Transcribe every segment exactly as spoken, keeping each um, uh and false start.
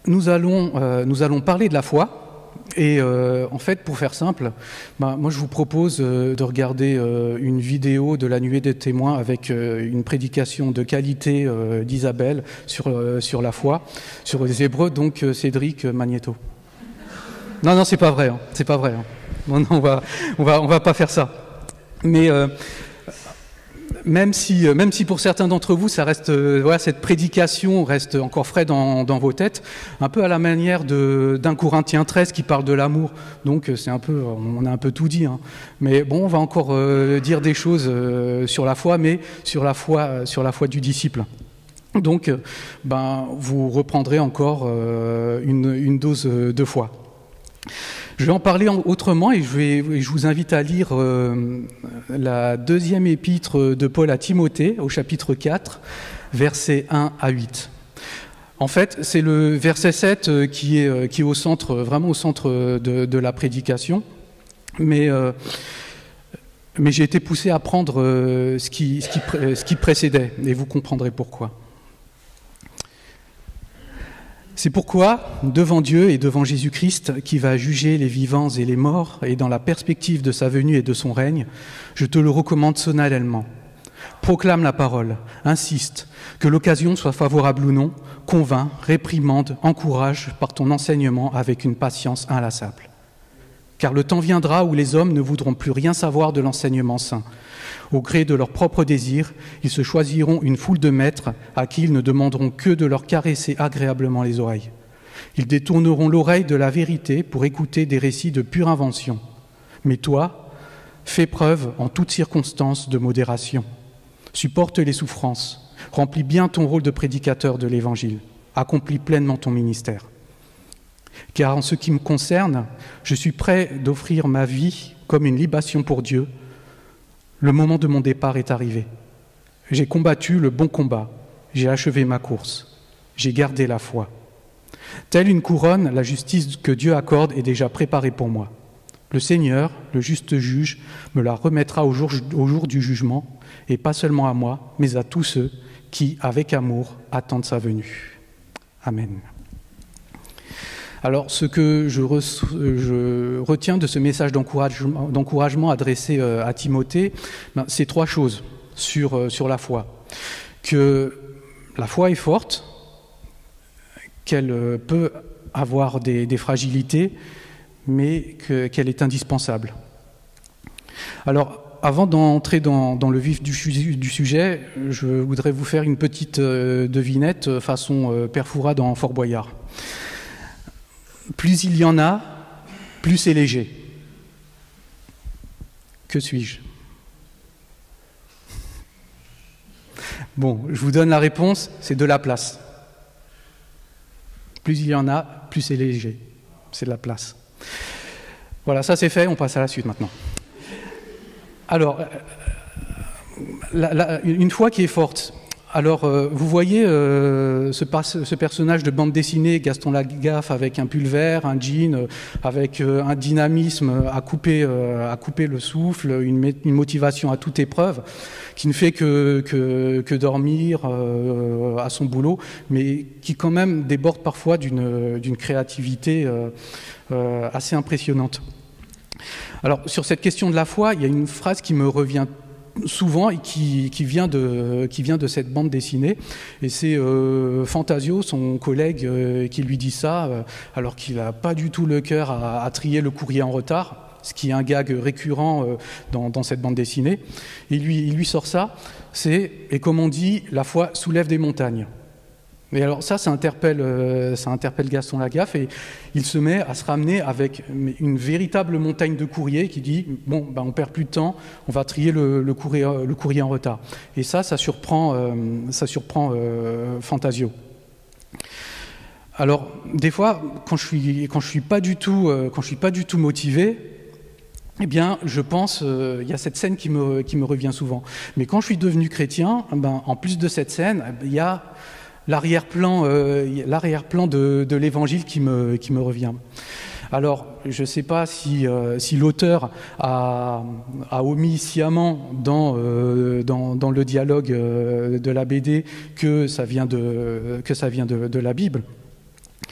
nous allons, euh, nous allons parler de la foi. Et euh, en fait, pour faire simple, bah, moi je vous propose euh, de regarder euh, une vidéo de la nuée des témoins avec euh, une prédication de qualité euh, d'Isabelle sur, euh, sur la foi, sur les Hébreux, donc euh, Cédric Magnéto. Non, non, c'est pas vrai, hein, c'est pas vrai. Hein. Non, non, on va, on va, on va pas faire ça. Mais euh, Même si, même si pour certains d'entre vous, ça reste, euh, voilà, cette prédication reste encore frais dans, dans vos têtes, un peu à la manière d'un Corinthiens treize qui parle de l'amour. Donc c'est un peu, on a un peu tout dit. Hein. Mais bon, on va encore euh, dire des choses euh, sur la foi, mais sur la foi, sur la foi du disciple. Donc, ben, vous reprendrez encore euh, une, une dose de foi. Je vais en parler autrement et je, vais, je vous invite à lire euh, la deuxième épître de Paul à Timothée, au chapitre quatre, versets un à huit. En fait, c'est le verset sept qui est, qui est au centre, vraiment au centre de, de la prédication, mais, euh, mais j'ai été poussé à prendre euh, ce, qui, ce, qui, ce qui précédait, et vous comprendrez pourquoi. C'est pourquoi, devant Dieu et devant Jésus-Christ, qui va juger les vivants et les morts, et dans la perspective de sa venue et de son règne, je te le recommande solennellement. Proclame la parole, insiste, que l'occasion soit favorable ou non, convainc, réprimande, encourage par ton enseignement avec une patience inlassable. Car le temps viendra où les hommes ne voudront plus rien savoir de l'enseignement saint. Au gré de leurs propres désirs, ils se choisiront une foule de maîtres à qui ils ne demanderont que de leur caresser agréablement les oreilles. Ils détourneront l'oreille de la vérité pour écouter des récits de pure invention. Mais toi, fais preuve en toutes circonstances de modération. Supporte les souffrances, remplis bien ton rôle de prédicateur de l'Évangile, accomplis pleinement ton ministère. Car en ce qui me concerne, je suis prêt d'offrir ma vie comme une libation pour Dieu. Le moment de mon départ est arrivé. J'ai combattu le bon combat, j'ai achevé ma course, j'ai gardé la foi. Telle une couronne, la justice que Dieu accorde est déjà préparée pour moi. Le Seigneur, le juste juge, me la remettra au jour, au jour du jugement, et pas seulement à moi, mais à tous ceux qui, avec amour, attendent sa venue. Amen. Alors, ce que je, re, je retiens de ce message d'encouragement, d'encouragement adressé à Timothée, ben, c'est trois choses sur, sur la foi. Que la foi est forte, qu'elle peut avoir des, des fragilités, mais que, qu'elle est indispensable. Alors, avant d'entrer dans, dans le vif du, du sujet, je voudrais vous faire une petite euh, devinette façon euh, Père Fouras dans Fort Boyard. Plus il y en a, plus c'est léger. Que suis-je? Bon, je vous donne la réponse, c'est de la place. Plus il y en a, plus c'est léger. C'est de la place. Voilà, ça c'est fait, on passe à la suite maintenant. Alors, la, la, une foi qui est forte. Alors, euh, vous voyez euh, ce, ce personnage de bande dessinée, Gaston Lagaffe, avec un pull vert, un jean, euh, avec euh, un dynamisme à couper, euh, à couper le souffle, une, une motivation à toute épreuve, qui ne fait que, que, que dormir euh, à son boulot, mais qui quand même déborde parfois d'une, d'une créativité euh, euh, assez impressionnante. Alors, sur cette question de la foi, il y a une phrase qui me revient souvent et qui, qui, vient de, qui vient de cette bande dessinée, et c'est euh, Fantasio, son collègue, euh, qui lui dit ça, euh, alors qu'il n'a pas du tout le cœur à, à trier le courrier en retard, ce qui est un gag récurrent euh, dans, dans cette bande dessinée. Et il lui, il lui sort ça, c'est, et comme on dit, la foi soulève des montagnes. Et alors ça, ça interpelle, euh, ça interpelle Gaston Lagaffe, et il se met à se ramener avec une véritable montagne de courrier qui dit « bon, ben, on perd plus de temps, on va trier le, le, courrier, le courrier en retard ». Et ça, ça surprend, euh, ça surprend euh, Fantasio. Alors, des fois, quand je suis, quand je suis pas du tout, euh, quand je suis pas du tout motivé, eh bien, je pense, il euh, y a cette scène qui me, qui me revient souvent. Mais quand je suis devenu chrétien, ben, en plus de cette scène, il y a l'arrière-plan, euh, l'arrière-plan de, de l'Évangile qui me, qui me revient. Alors, je ne sais pas si, euh, si l'auteur a, a omis sciemment dans, euh, dans, dans le dialogue euh, de la B D que ça vient de, que ça vient de, de la Bible.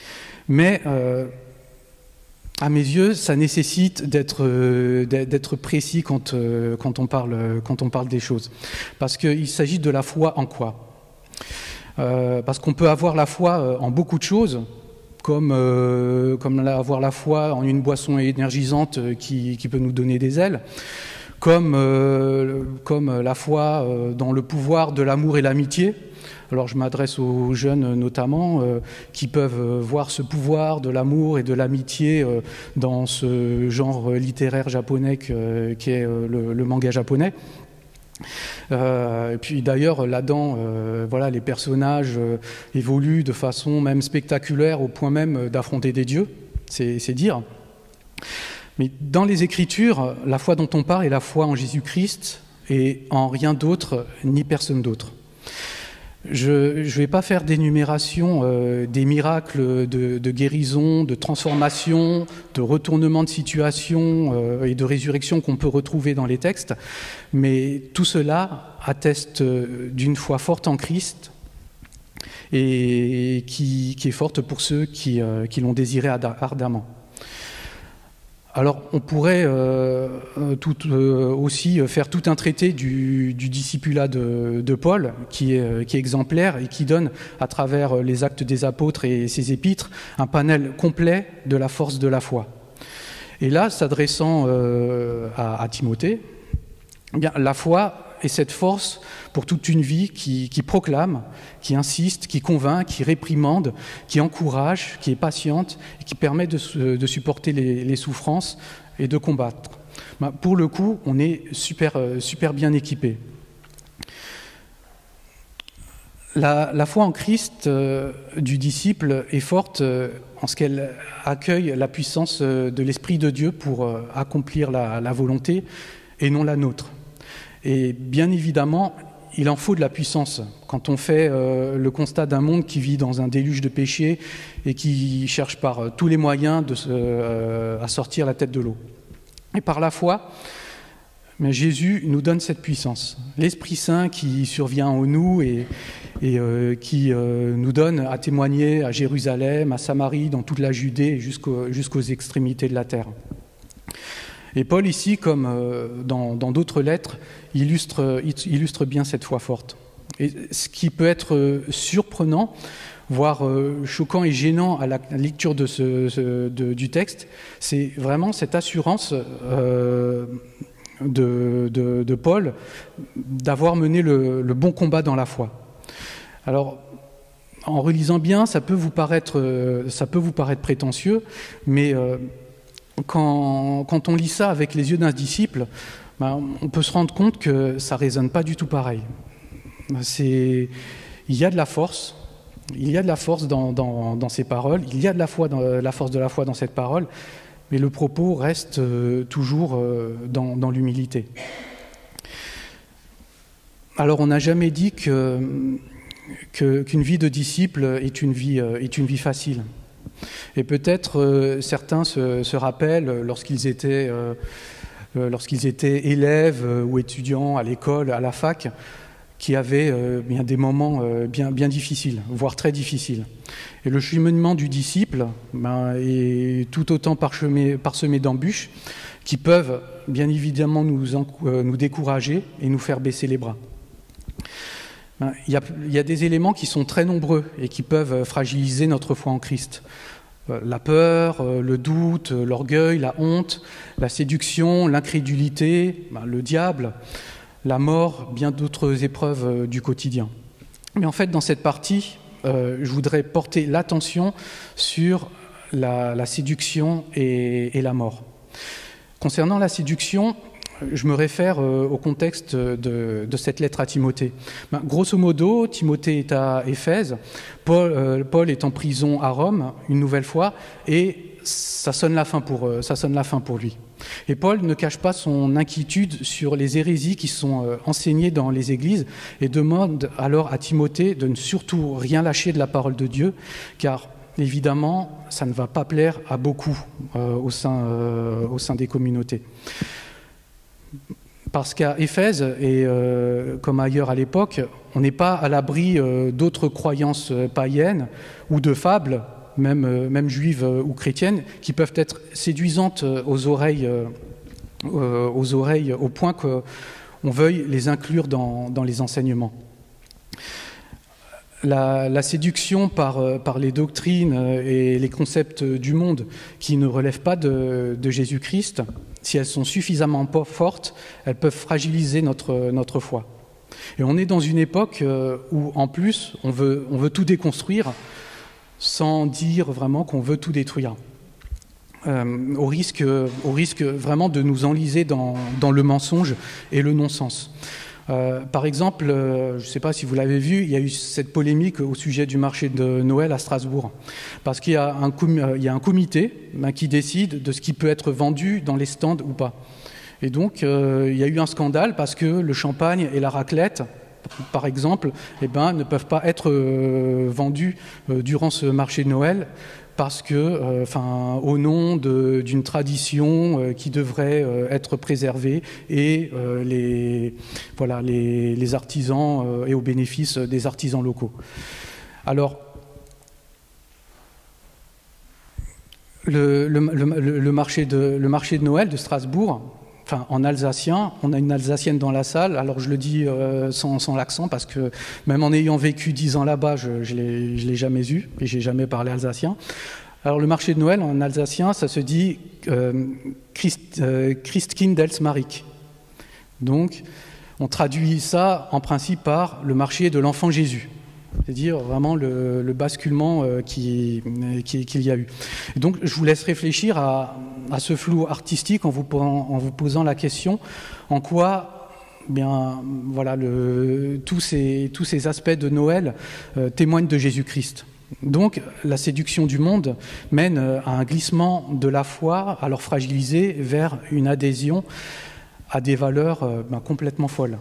Mais euh, à mes yeux, ça nécessite d'être euh, d'être précis quand, euh, quand, on parle, quand on parle des choses. Parce qu'il s'agit de la foi en quoi ? euh, Parce qu'on peut avoir la foi en beaucoup de choses, comme, euh, comme avoir la foi en une boisson énergisante qui, qui peut nous donner des ailes, comme, euh, comme la foi dans le pouvoir de l'amour et l'amitié. Alors je m'adresse aux jeunes notamment, euh, qui peuvent voir ce pouvoir de l'amour et de l'amitié euh, dans ce genre littéraire japonais que, qui est euh, le, le manga japonais. Euh, et puis d'ailleurs là-dedans, euh, voilà, les personnages euh, évoluent de façon même spectaculaire au point même d'affronter des dieux, c'est, c'est dire. Mais dans les Écritures, la foi dont on parle est la foi en Jésus-Christ et en rien d'autre ni personne d'autre. Je ne vais pas faire d'énumération euh, des miracles de, de guérison, de transformation, de retournement de situation euh, et de résurrection qu'on peut retrouver dans les textes, mais tout cela atteste d'une foi forte en Christ et qui, qui est forte pour ceux qui, euh, qui l'ont désiré ardemment. Alors, on pourrait euh, tout, euh, aussi faire tout un traité du, du discipulat de, de Paul, qui est, qui est exemplaire et qui donne, à travers les actes des apôtres et ses épîtres, un panel complet de la force de la foi. Et là, s'adressant euh, à, à Timothée, eh bien, la foi est cette force pour toute une vie qui, qui proclame, qui insiste, qui convainc, qui réprimande, qui encourage, qui est patiente et qui permet de, de supporter les, les souffrances et de combattre. Ben, pour le coup, on est super, super bien équipé. La, la foi en Christ euh, du disciple est forte euh, en ce qu'elle accueille la puissance euh, de l'Esprit de Dieu pour euh, accomplir la, la volonté et non la nôtre. Et bien évidemment, il en faut de la puissance quand on fait euh, le constat d'un monde qui vit dans un déluge de péché et qui cherche par euh, tous les moyens de se, euh, à sortir la tête de l'eau. Et par la foi, mais Jésus nous donne cette puissance. L'Esprit Saint qui survient en nous et, et euh, qui euh, nous donne à témoigner à Jérusalem, à Samarie, dans toute la Judée jusqu'aux, jusqu'aux extrémités de la terre. Et Paul, ici, comme dans, dans d'autres lettres, illustre, illustre bien cette foi forte. Et ce qui peut être surprenant, voire choquant et gênant à la lecture de ce, ce, de, du texte, c'est vraiment cette assurance euh, de, de, de Paul d'avoir mené le, le bon combat dans la foi. Alors, en relisant bien, ça peut vous paraître, ça peut vous paraître prétentieux, mais... Euh, Quand, quand on lit ça avec les yeux d'un disciple, ben, on peut se rendre compte que ça ne résonne pas du tout pareil. C'est, il y a de la force, il y a de la force dans, dans, dans ces paroles, il y a de la, foi dans, la force de la foi dans cette parole, mais le propos reste euh, toujours euh, dans, dans l'humilité. Alors on n'a jamais dit que, que, qu'une vie de disciple est une vie, euh, est une vie facile. Et peut-être euh, certains se, se rappellent lorsqu'ils étaient, euh, lorsqu'ils étaient élèves euh, ou étudiants à l'école, à la fac, qui avaient euh, bien des moments euh, bien, bien difficiles, voire très difficiles. Et le cheminement du disciple ben, est tout autant parsemé, parsemé d'embûches qui peuvent bien évidemment nous, euh, nous décourager et nous faire baisser les bras. Il y, a, il y a des éléments qui sont très nombreux et qui peuvent fragiliser notre foi en Christ. La peur, le doute, l'orgueil, la honte, la séduction, l'incrédulité, le diable, la mort, bien d'autres épreuves du quotidien. Mais en fait, dans cette partie, euh, je voudrais porter l'attention sur la, la séduction et, et la mort. Concernant la séduction, je me réfère euh, au contexte de, de cette lettre à Timothée. Ben, grosso modo, Timothée est à Éphèse, Paul, euh, Paul est en prison à Rome, une nouvelle fois, et ça sonne la fin pour, euh, ça sonne la fin pour lui. Et Paul ne cache pas son inquiétude sur les hérésies qui sont euh, enseignées dans les églises et demande alors à Timothée de ne surtout rien lâcher de la parole de Dieu, car évidemment, ça ne va pas plaire à beaucoup euh, au sein, euh, au sein des communautés. Parce qu'à Éphèse, et euh, comme ailleurs à l'époque, on n'est pas à l'abri euh, d'autres croyances païennes ou de fables même, euh, même juives euh, ou chrétiennes, qui peuvent être séduisantes aux oreilles, euh, aux oreilles au point qu'on veuille les inclure dans, dans les enseignements. La, la séduction par, par les doctrines et les concepts du monde qui ne relèvent pas de, de Jésus-Christ, si elles sont suffisamment fortes, elles peuvent fragiliser notre, notre foi. Et on est dans une époque où, en plus, on veut, on veut tout déconstruire sans dire vraiment qu'on veut tout détruire. Euh, au risque, au risque vraiment de nous enliser dans, dans le mensonge et le non-sens. Euh, par exemple, euh, je ne sais pas si vous l'avez vu, il y a eu cette polémique au sujet du marché de Noël à Strasbourg. Parce qu'il y a un, com il y a un comité ben, qui décide de ce qui peut être vendu dans les stands ou pas. Et donc, euh, il y a eu un scandale parce que le champagne et la raclette, par exemple, eh ben, ne peuvent pas être euh, vendus euh, durant ce marché de Noël parce que, euh, enfin, au nom d'une tradition euh, qui devrait euh, être préservée et euh, les, voilà, les, les artisans euh, et au bénéfice des artisans locaux. Alors, le, le, le, le, marché de, le marché de Noël de Strasbourg, enfin, en alsacien, on a une alsacienne dans la salle, alors je le dis euh, sans, sans l'accent parce que même en ayant vécu dix ans là-bas, je ne l'ai jamais eu et j'ai jamais parlé alsacien. Alors le marché de Noël en alsacien, ça se dit euh, Christ, euh, Christkindelsmarkt. Donc on traduit ça en principe par le marché de l'enfant Jésus. C'est-à-dire vraiment le, le basculement euh, qu'il qui, qui y a eu. Et donc je vous laisse réfléchir à, à ce flou artistique en vous, en vous posant la question en quoi bien, voilà, le, tous, ces, tous ces aspects de Noël euh, témoignent de Jésus-Christ. Donc la séduction du monde mène à un glissement de la foi, alors fragilisée, vers une adhésion à des valeurs euh, ben, complètement folles.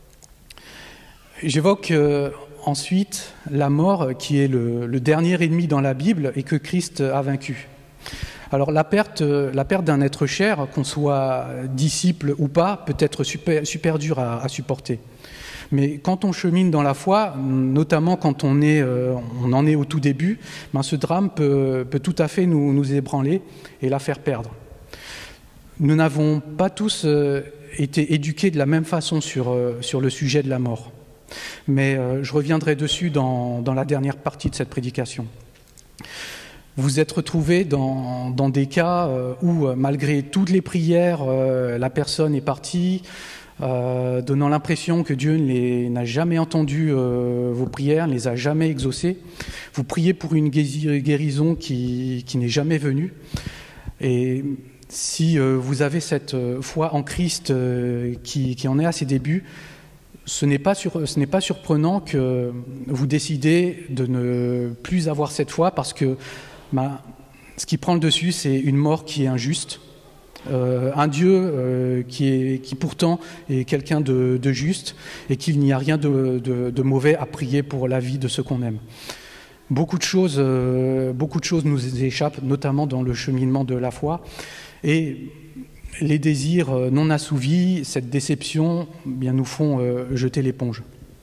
J'évoque euh, ensuite la mort qui est le, le dernier ennemi dans la Bible et que Christ a vaincu. Alors la perte, la perte d'un être cher, qu'on soit disciple ou pas, peut être super, super dur à, à supporter. Mais quand on chemine dans la foi, notamment quand on, est, euh, on en est au tout début, ben ce drame peut, peut tout à fait nous, nous ébranler et la faire perdre. Nous n'avons pas tous euh, été éduqués de la même façon sur, euh, sur le sujet de la mort. Mais euh, je reviendrai dessus dans, dans la dernière partie de cette prédication. Vous êtes retrouvés dans, dans des cas euh, où, euh, malgré toutes les prières, euh, la personne est partie, euh, donnant l'impression que Dieu n'a jamais entendu euh, vos prières, ne les a jamais exaucées. Vous priez pour une guérison qui, qui n'est jamais venue. Et si euh, vous avez cette foi en Christ euh, qui, qui en est à ses débuts, ce n'est pas, sur, ce n'est pas surprenant que vous décidez de ne plus avoir cette foi parce que ben, ce qui prend le dessus, c'est une mort qui est injuste, euh, un Dieu euh, qui, est, qui pourtant est quelqu'un de, de juste et qu'il n'y a rien de, de, de mauvais à prier pour la vie de ceux qu'on aime. Beaucoup de choses, euh, beaucoup de choses nous échappent, notamment dans le cheminement de la foi. Et les désirs non assouvis, cette déception, bien, nous font euh, jeter l'éponge.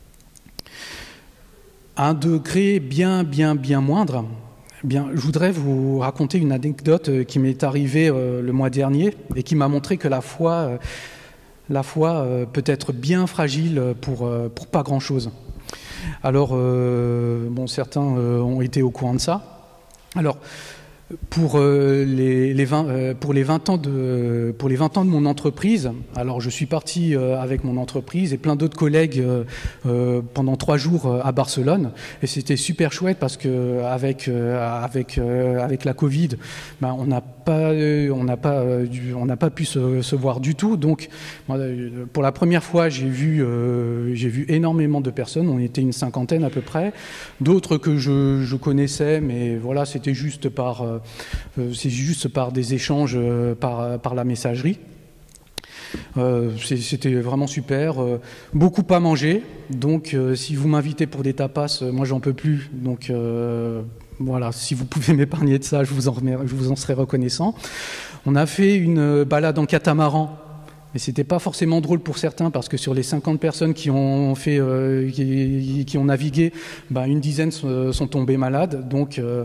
À un degré bien, bien, bien moindre, bien, je voudrais vous raconter une anecdote qui m'est arrivée euh, le mois dernier et qui m'a montré que la foi, euh, la foi euh, peut être bien fragile pour, euh, pour pas grand-chose. Alors, euh, bon, certains euh, ont été au courant de ça. Alors, Pour, euh, les, les vingt, euh, pour, les vingt ans de, pour les vingt ans de mon entreprise, alors je suis parti euh, avec mon entreprise et plein d'autres collègues euh, euh, pendant trois jours euh, à Barcelone et c'était super chouette parce que avec, euh, avec, euh, avec la Covid, ben, on n'a pas, on n'a pas, euh, on n'a pas pu se, se voir du tout. Donc euh, pour la première fois, j'ai vu, euh, j'ai vu énormément de personnes, on était une cinquantaine à peu près, d'autres que je, je connaissais, mais voilà, c'était juste par... Euh, Euh, c'est juste par des échanges euh, par, par la messagerie. Euh, C'était vraiment super. Euh, beaucoup à manger. Donc, euh, si vous m'invitez pour des tapas, euh, moi, j'en peux plus. Donc, euh, voilà, si vous pouvez m'épargner de ça, je vous, en, je vous en serai reconnaissant. On a fait une balade en catamaran Mais c'était pas forcément drôle pour certains parce que sur les cinquante personnes qui ont fait, euh, qui, qui ont navigué, ben une dizaine sont, sont tombées malades. Donc euh,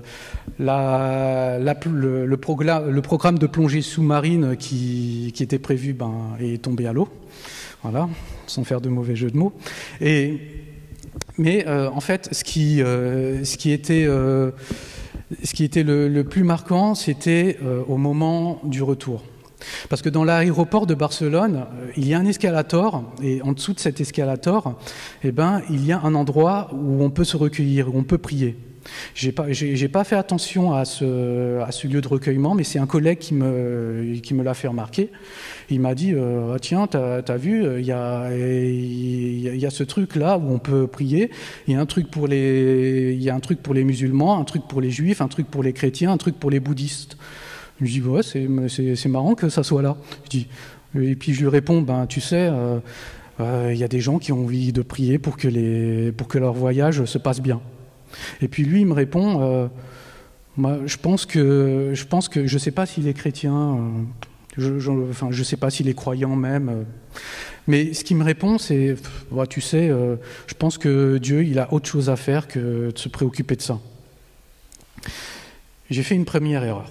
la, la, le, le, programme, le programme de plongée sous-marine qui, qui était prévu ben, est tombé à l'eau. Voilà, sans faire de mauvais jeu de mots. Et, mais euh, en fait, ce qui, euh, ce qui était, euh, ce qui était le, le plus marquant, c'était euh, au moment du retour. Parce que dans l'aéroport de Barcelone, il y a un escalator, et en dessous de cet escalator, eh ben, il y a un endroit où on peut se recueillir, où on peut prier. J'ai pas, j'ai, j'ai pas fait attention à ce, à ce lieu de recueillement, mais c'est un collègue qui me, qui me l'a fait remarquer. Il m'a dit euh, ah, tiens, t'as, t'as vu, il y a, il y a, il y a ce truc-là où on peut prier. Il y a un truc pour les, il y a un truc pour les musulmans, un truc pour les juifs, un truc pour les chrétiens, un truc pour les bouddhistes. Je dis ouais, c'est, c'est, c'est marrant que ça soit là. Je dis, et puis je lui réponds ben tu sais, il euh, euh, y a des gens qui ont envie de prier pour que les, pour que leur voyage se passe bien. Et puis lui il me répond, euh, moi, je pense que je pense que je sais pas s'il est chrétien, euh, je, je, enfin je sais pas s'il est croyant même. Euh, mais ce qu'il me répond c'est, ouais, tu sais, euh, je pense que Dieu il a autre chose à faire que de se préoccuper de ça. J'ai fait une première erreur.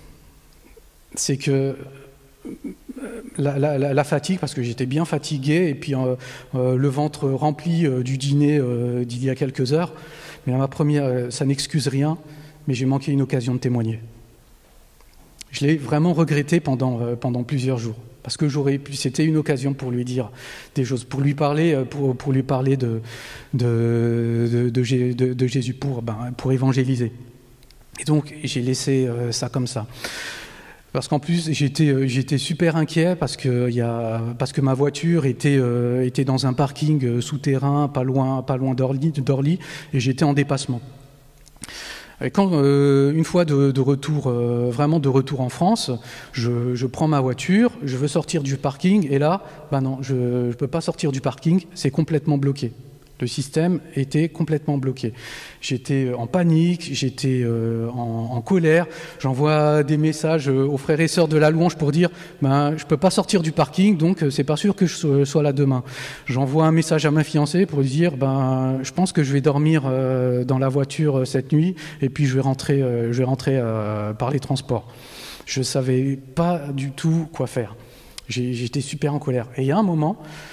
C'est que la, la, la fatigue, parce que j'étais bien fatigué, et puis euh, euh, le ventre rempli euh, du dîner euh, d'il y a quelques heures, mais ma première, euh, ça n'excuse rien, mais j'ai manqué une occasion de témoigner. Je l'ai vraiment regretté pendant, euh, pendant plusieurs jours, parce que j'aurais pu, c'était une occasion pour lui dire des choses, pour lui parler, pour, pour lui parler de, de, de, de, de, de Jésus, pour, ben, pour évangéliser. Et donc j'ai laissé euh, ça comme ça. Parce qu'en plus, j'étais, j'étais super inquiet parce que, y a, parce que ma voiture était, euh, était dans un parking souterrain, pas loin, pas loin d'Orly, d'Orly, et j'étais en dépassement. Et quand, euh, une fois de, de retour, euh, vraiment de retour en France, je, je prends ma voiture, je veux sortir du parking, et là, ben non, je ne peux pas sortir du parking, c'est complètement bloqué. Le système était complètement bloqué. J'étais en panique, j'étais euh, en, en colère. J'envoie des messages aux frères et sœurs de la louange pour dire ben, je ne peux pas sortir du parking, donc c'est pas sûr que je sois là demain. J'envoie un message à ma fiancée pour lui dire ben, je pense que je vais dormir euh, dans la voiture cette nuit et puis je vais rentrer, euh, je vais rentrer euh, par les transports. Je ne savais pas du tout quoi faire. J'ai, j'étais super en colère. Et il y a un moment...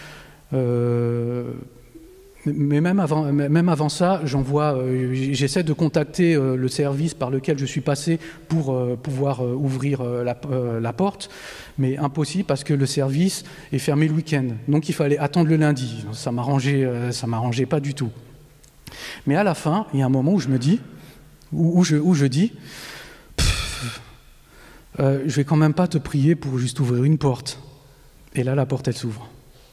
Euh, Mais même avant, même avant ça, j'envoie, euh, j'essaie de contacter euh, le service par lequel je suis passé pour euh, pouvoir euh, ouvrir euh, la, euh, la porte, mais impossible parce que le service est fermé le week-end. Donc il fallait attendre le lundi. Ça m'arrangeait, euh, ça m'arrangeait pas du tout. Mais à la fin, il y a un moment où je me dis, où, où, je, où je dis, pff, euh, je vais quand même pas te prier pour juste ouvrir une porte. Et là, la porte, elle s'ouvre.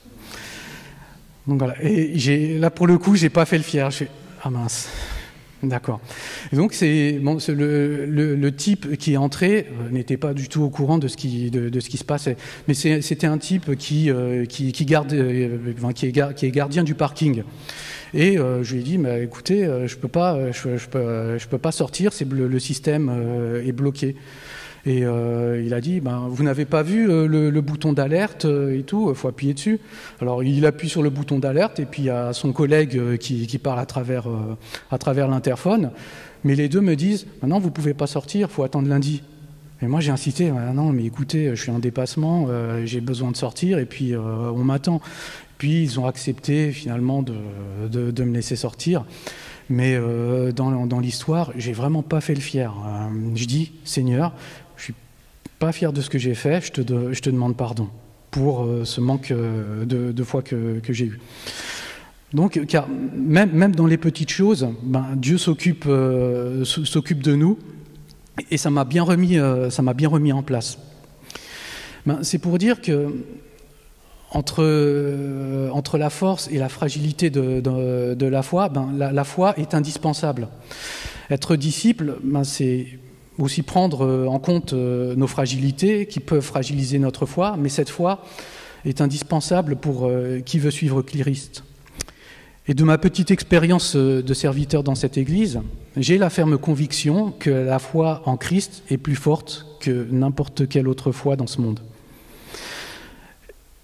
Donc voilà, et j'ai, là pour le coup, j'ai pas fait le fier. Je fais ah mince, d'accord. Et donc c'est bon, c'est le, le, le type qui est entré euh, n'était pas du tout au courant de ce qui de, de ce qui se passait, mais c'est, c'était un type qui euh, qui, qui garde, euh, enfin, qui, est gar, qui est gardien du parking. Et euh, je lui ai dit, mais écoutez, euh, je peux pas, je, je peux, euh, je peux pas sortir, c'est le, le système euh, est bloqué. Et euh, il a dit, ben, vous n'avez pas vu euh, le, le bouton d'alerte euh, et tout, il faut appuyer dessus. Alors il appuie sur le bouton d'alerte et puis il y a son collègue euh, qui, qui parle à travers, euh, à travers l'interphone. Mais les deux me disent, maintenant vous ne pouvez pas sortir, il faut attendre lundi. Et moi j'ai insisté, ah, non mais écoutez, je suis en dépassement, euh, j'ai besoin de sortir et puis euh, on m'attend. Puis ils ont accepté finalement de, de, de me laisser sortir. Mais euh, dans, dans l'histoire, j'ai vraiment pas fait le fier. Euh, je dis, Seigneur, je suis pas fier de ce que j'ai fait, je te, de, je te demande pardon pour euh, ce manque euh, de, de foi que, que j'ai eu. Donc, car même, même dans les petites choses, ben, Dieu s'occupe, euh, s'occupe de nous, et ça m'a bien remis, euh, ça m'a bien remis en place. Ben, c'est pour dire que Entre, euh, entre la force et la fragilité de, de, de la foi, ben, la, la foi est indispensable. Être disciple, ben, c'est aussi prendre en compte euh, nos fragilités qui peuvent fragiliser notre foi, mais cette foi est indispensable pour euh, qui veut suivre Christ. Et de ma petite expérience de serviteur dans cette église, j'ai la ferme conviction que la foi en Christ est plus forte que n'importe quelle autre foi dans ce monde.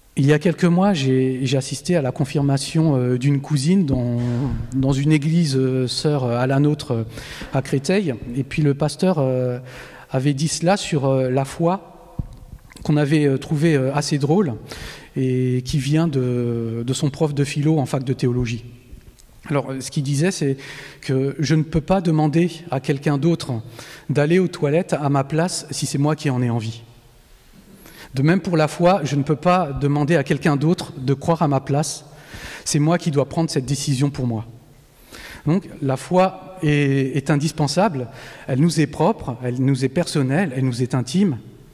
Il y a quelques mois, j'ai assisté à la confirmation euh, d'une cousine dans, dans une église euh, sœur à la nôtre euh, à Créteil. Et puis le pasteur euh, avait dit cela sur euh, la foi qu'on avait euh, trouvé euh, assez drôle et qui vient de, de son prof de philo en fac de théologie. Alors, ce qu'il disait, c'est que je ne peux pas demander à quelqu'un d'autre d'aller aux toilettes à ma place si c'est moi qui en ai envie. De même pour la foi, je ne peux pas demander à quelqu'un d'autre de croire à ma place. C'est moi qui dois prendre cette décision pour moi. Donc la foi est, est indispensable, elle nous est propre, elle nous est personnelle, elle nous est intime.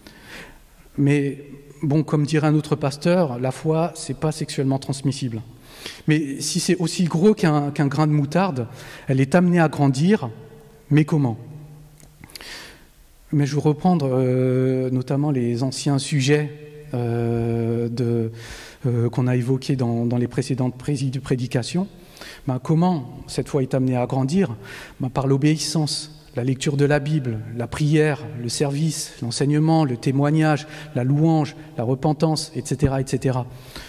Mais bon, comme dirait un autre pasteur, la foi, c'est pas sexuellement transmissible. Mais si c'est aussi gros qu'un qu'un grain de moutarde, elle est amenée à grandir, mais comment ? Mais je vais reprendre euh, notamment les anciens sujets euh, de, euh, qu'on a évoqués dans, dans les précédentes prédications. Ben, comment cette foi est amenée à grandir ? Ben, par l'obéissance, la lecture de la Bible, la prière, le service, l'enseignement, le témoignage, la louange, la repentance, et cetera, et cetera.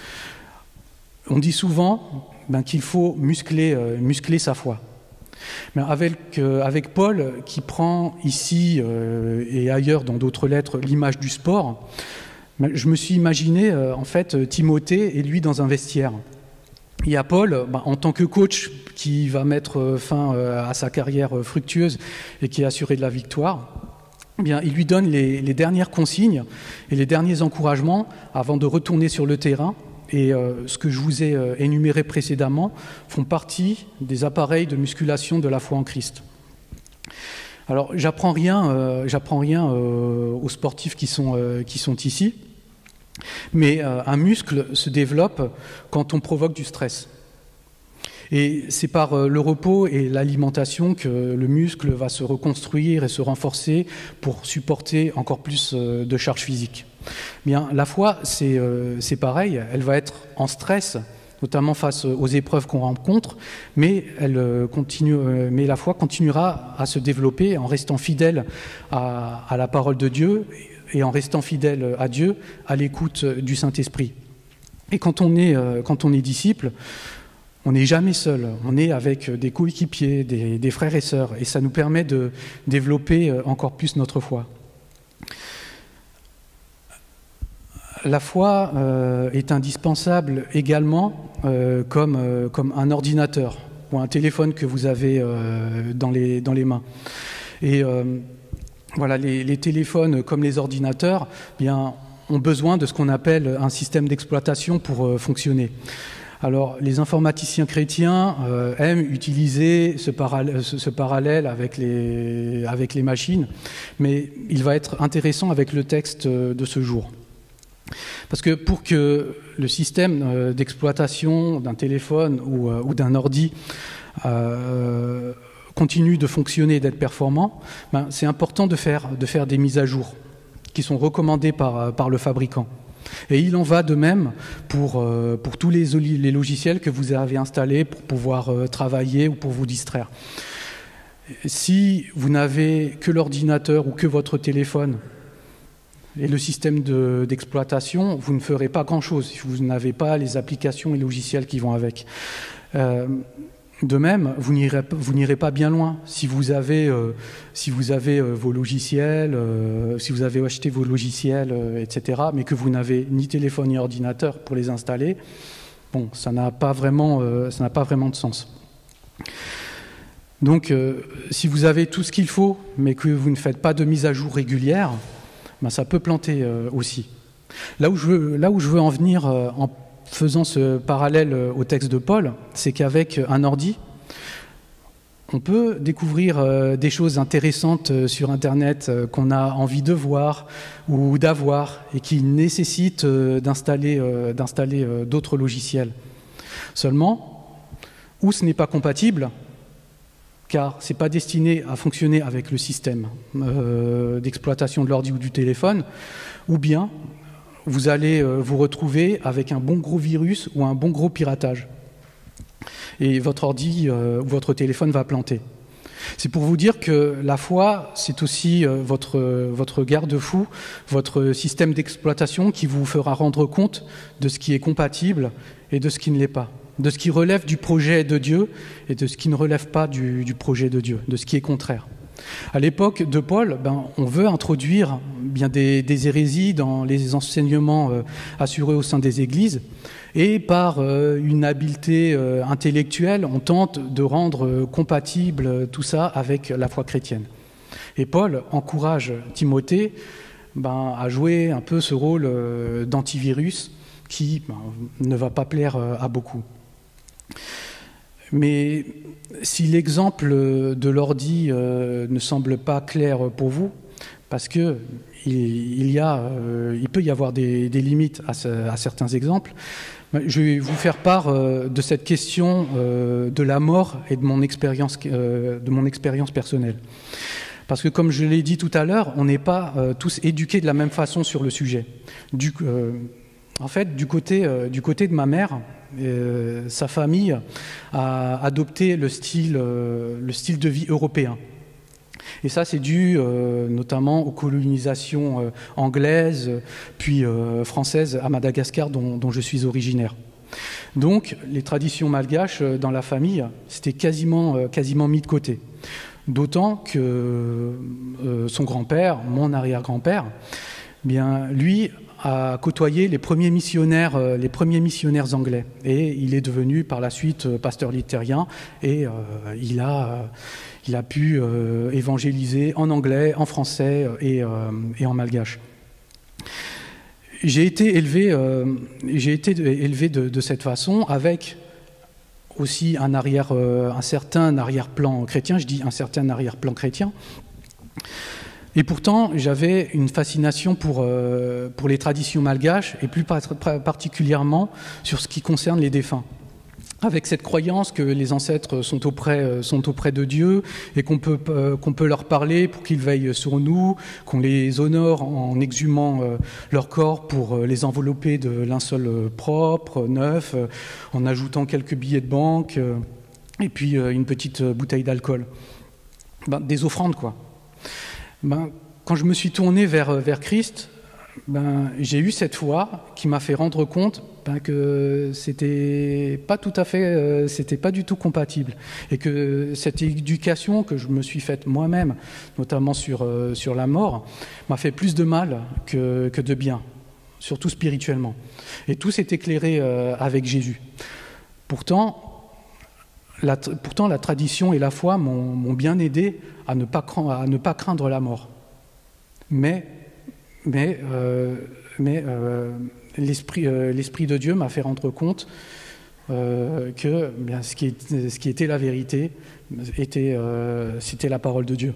On dit souvent ben, qu'il faut muscler, euh, muscler sa foi. Mais avec, euh, avec Paul, qui prend ici euh, et ailleurs dans d'autres lettres l'image du sport, ben, je me suis imaginé euh, en fait Timothée et lui dans un vestiaire. Il y a Paul, ben, en tant que coach, qui va mettre fin euh, à sa carrière fructueuse et qui est assuré de la victoire. Eh bien, il lui donne les, les dernières consignes et les derniers encouragements avant de retourner sur le terrain. Et euh, ce que je vous ai euh, énuméré précédemment font partie des appareils de musculation de la foi en Christ. Alors, j'apprends rien, euh, j'apprends rien euh, aux sportifs qui sont, euh, qui sont ici, mais euh, un muscle se développe quand on provoque du stress. Et c'est par euh, le repos et l'alimentation que le muscle va se reconstruire et se renforcer pour supporter encore plus euh, de charge physique. Bien, la foi, c'est euh, c'est pareil, elle va être en stress, notamment face aux épreuves qu'on rencontre, mais, elle, euh, continue, euh, mais la foi continuera à se développer en restant fidèle à, à la parole de Dieu et en restant fidèle à Dieu, à l'écoute du Saint-Esprit. Et quand on est, euh, quand on est disciple, on n'est jamais seul, on est avec des coéquipiers, des, des frères et sœurs, et ça nous permet de développer encore plus notre foi. La foi euh, est indispensable également euh, comme, euh, comme un ordinateur ou un téléphone que vous avez euh, dans, les, dans les mains. Et euh, voilà, les, les téléphones comme les ordinateurs bien, ont besoin de ce qu'on appelle un système d'exploitation pour euh, fonctionner. Alors, les informaticiens chrétiens euh, aiment utiliser ce, paral- ce, ce parallèle avec les, avec les machines, mais il va être intéressant avec le texte de ce jour. Parce que pour que le système d'exploitation d'un téléphone ou, ou d'un ordi euh, continue de fonctionner et d'être performant, ben, c'est important de faire, de faire des mises à jour qui sont recommandées par, par le fabricant. Et il en va de même pour, euh, pour tous les, les logiciels que vous avez installés pour pouvoir euh, travailler ou pour vous distraire. Si vous n'avez que l'ordinateur ou que votre téléphone et le système de, d'exploitation, vous ne ferez pas grand-chose si vous n'avez pas les applications et logiciels qui vont avec. Euh, de même, vous n'irez, vous n'irez pas bien loin. Si vous avez, euh, si vous avez euh, vos logiciels, euh, si vous avez acheté vos logiciels, euh, et cetera, mais que vous n'avez ni téléphone ni ordinateur pour les installer, bon, ça n'a pas vraiment, euh, ça n'a pas vraiment de sens. Donc, euh, si vous avez tout ce qu'il faut, mais que vous ne faites pas de mise à jour régulière, ben, ça peut planter euh, aussi. Là où je veux, là où je veux en venir euh, en faisant ce parallèle euh, au texte de Paul, c'est qu'avec un ordi, on peut découvrir euh, des choses intéressantes euh, sur Internet euh, qu'on a envie de voir ou d'avoir et qui nécessitent euh, d'installer, euh, d'installer euh, d'autres logiciels. Seulement, où ce n'est pas compatible, car ce n'est pas destiné à fonctionner avec le système euh, d'exploitation de l'ordi ou du téléphone, ou bien vous allez euh, vous retrouver avec un bon gros virus ou un bon gros piratage. Et votre ordi euh, ou votre téléphone va planter. C'est pour vous dire que la foi, c'est aussi votre, votre garde-fou, votre système d'exploitation qui vous fera rendre compte de ce qui est compatible et de ce qui ne l'est pas, de ce qui relève du projet de Dieu et de ce qui ne relève pas du, du projet de Dieu, de ce qui est contraire. À l'époque de Paul, ben, on veut introduire bien des, des hérésies dans les enseignements euh, assurés au sein des églises, et par euh, une habileté euh, intellectuelle, on tente de rendre euh, compatible tout ça avec la foi chrétienne. Et Paul encourage Timothée ben, à jouer un peu ce rôle euh, d'antivirus qui ben, ne va pas plaire euh, à beaucoup. Mais si l'exemple de l'ordi euh, ne semble pas clair pour vous, parce que il, y a, euh, il peut y avoir des, des limites à, ce, à certains exemples, je vais vous faire part euh, de cette question euh, de la mort et de mon expérience, euh, de mon expérience personnelle. Parce que comme je l'ai dit tout à l'heure, on n'est pas euh, tous éduqués de la même façon sur le sujet. Du, euh, en fait, du côté, euh, du côté de ma mère, Euh, sa famille a adopté le style, euh, le style de vie européen. Et ça, c'est dû euh, notamment aux colonisations euh, anglaises, puis euh, françaises à Madagascar, dont, dont je suis originaire. Donc, les traditions malgaches euh, dans la famille, c'était quasiment, euh, quasiment mis de côté. D'autant que euh, son grand-père, mon arrière-grand-père, bien, lui, a côtoyé les premiers missionnaires, euh, les premiers missionnaires anglais. Et il est devenu par la suite euh, pasteur luthérien et euh, il, a, euh, il a pu euh, évangéliser en anglais, en français et, euh, et en malgache. J'ai été élevé, euh, j'ai été élevé de, de cette façon avec aussi un, arrière, euh, un certain arrière-plan chrétien, je dis un certain arrière-plan chrétien. Et pourtant, j'avais une fascination pour, euh, pour les traditions malgaches, et plus particulièrement sur ce qui concerne les défunts. Avec cette croyance que les ancêtres sont auprès, sont auprès de Dieu, et qu'on peut, euh, qu'on peut leur parler pour qu'ils veillent sur nous, qu'on les honore en exhumant euh, leur corps pour euh, les envelopper de linceul propre, neuf, euh, en ajoutant quelques billets de banque, euh, et puis euh, une petite bouteille d'alcool. Ben, des offrandes, quoi. Ben, quand je me suis tourné vers, vers Christ, ben, j'ai eu cette foi qui m'a fait rendre compte ben, que c'était pas tout à fait, euh, c'était pas du tout compatible, et que cette éducation que je me suis faite moi-même, notamment sur, euh, sur la mort, m'a fait plus de mal que, que de bien, surtout spirituellement. Et tout s'est éclairé euh, avec Jésus. Pourtant, La, pourtant, la tradition et la foi m'ont bien aidé à ne pas, à ne pas craindre la mort. Mais, mais, euh, mais euh, l'Esprit euh, l'Esprit de Dieu m'a fait rendre compte euh, que bien, ce, qui est, ce qui était la vérité, était, euh, c'était la parole de Dieu.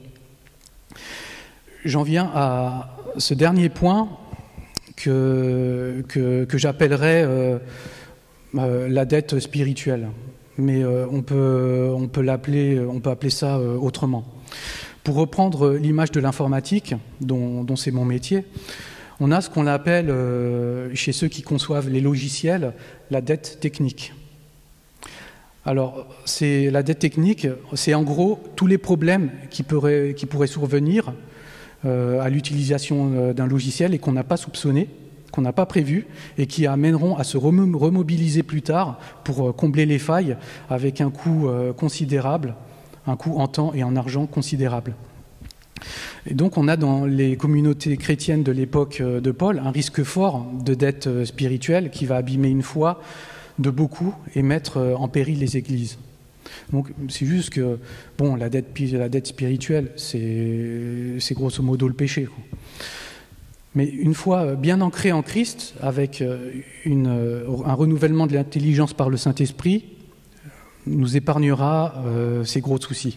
J'en viens à ce dernier point que, que, que j'appellerais euh, euh, la dette spirituelle. Mais euh, on peut, on peut l'appeler, on peut appeler ça euh, autrement. Pour reprendre l'image de l'informatique, dont, dont c'est mon métier, on a ce qu'on appelle, euh, chez ceux qui conçoivent les logiciels, la dette technique. Alors, c'est, la dette technique, c'est en gros tous les problèmes qui pourraient, qui pourraient survenir euh, à l'utilisation d'un logiciel et qu'on n'a pas soupçonné, qu'on n'a pas prévu et qui amèneront à se remobiliser plus tard pour combler les failles avec un coût considérable, un coût en temps et en argent considérable. Et donc on a dans les communautés chrétiennes de l'époque de Paul un risque fort de dette spirituelle qui va abîmer une foi de beaucoup et mettre en péril les églises. Donc c'est juste que bon, la dette, la dette spirituelle, c'est, c'est grosso modo le péché, quoi. Mais une fois bien ancré en Christ, avec une, un renouvellement de l'intelligence par le Saint-Esprit, nous épargnera euh, ces gros soucis.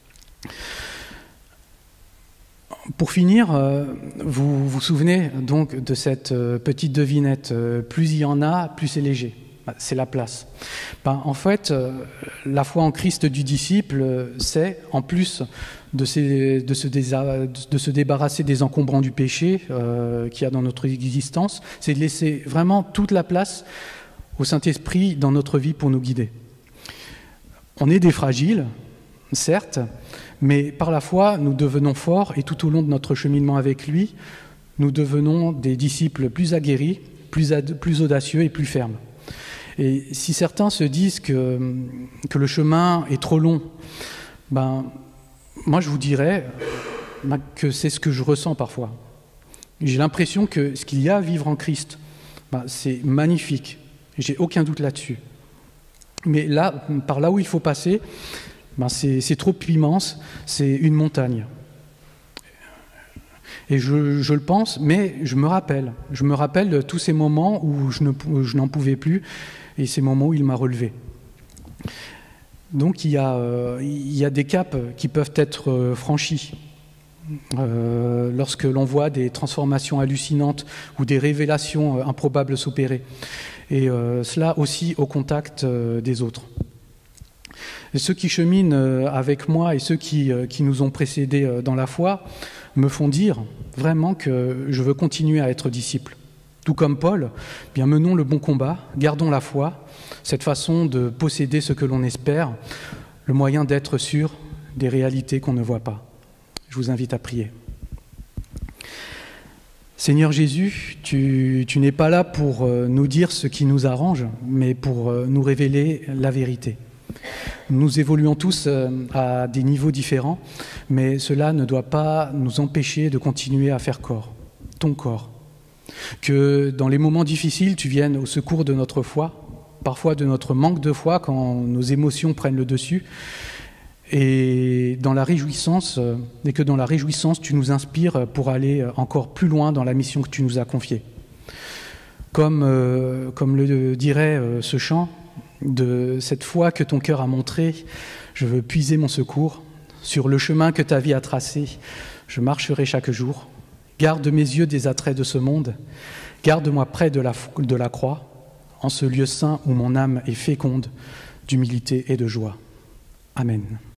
Pour finir, euh, vous vous souvenez donc de cette euh, petite devinette, euh, plus il y en a, plus c'est léger. C'est la place. Ben, en fait, euh, la foi en Christ du disciple, c'est, en plus de, ces, de, se, de se débarrasser des encombrants du péché euh, qu'il y a dans notre existence, c'est de laisser vraiment toute la place au Saint-Esprit dans notre vie pour nous guider. On est des fragiles, certes, Mais par la foi, nous devenons forts et tout au long de notre cheminement avec lui, nous devenons des disciples plus aguerris, plus, ad, plus audacieux et plus fermes. Et si certains se disent que, que le chemin est trop long, ben, moi je vous dirais ben, que c'est ce que je ressens parfois. J'ai l'impression que ce qu'il y a à vivre en Christ, ben, c'est magnifique, j'ai aucun doute là-dessus. Mais là, par là où il faut passer, ben, c'est, c'est trop immense, c'est une montagne. Et je, je le pense, mais je me rappelle. Je me rappelle de tous ces moments où je, ne, où je n'en pouvais plus et ces moments où il m'a relevé. Donc il y a, euh, il y a des caps qui peuvent être euh, franchis. Euh, lorsque l'on voit des transformations hallucinantes ou des révélations euh, improbables s'opérer. Et euh, cela aussi au contact euh, des autres. Et ceux qui cheminent euh, avec moi et ceux qui, euh, qui nous ont précédés euh, dans la foi me font dire vraiment que je veux continuer à être disciple. Tout comme Paul, bien menons le bon combat, gardons la foi, cette façon de posséder ce que l'on espère, le moyen d'être sûr des réalités qu'on ne voit pas. Je vous invite à prier. Seigneur Jésus, tu, tu n'es pas là pour nous dire ce qui nous arrange, mais pour nous révéler la vérité. Nous évoluons tous à des niveaux différents, mais cela ne doit pas nous empêcher de continuer à faire corps, ton corps. Que dans les moments difficiles, tu viennes au secours de notre foi, parfois de notre manque de foi quand nos émotions prennent le dessus, et dans la réjouissance, et que dans la réjouissance, tu nous inspires pour aller encore plus loin dans la mission que tu nous as confiée. Comme, euh, comme le dirait euh, ce chant, de cette foi que ton cœur a montrée, je veux puiser mon secours. Sur le chemin que ta vie a tracé, je marcherai chaque jour. Garde mes yeux des attraits de ce monde. Garde-moi près de la, de la croix, en ce lieu saint où mon âme est féconde d'humilité et de joie. Amen.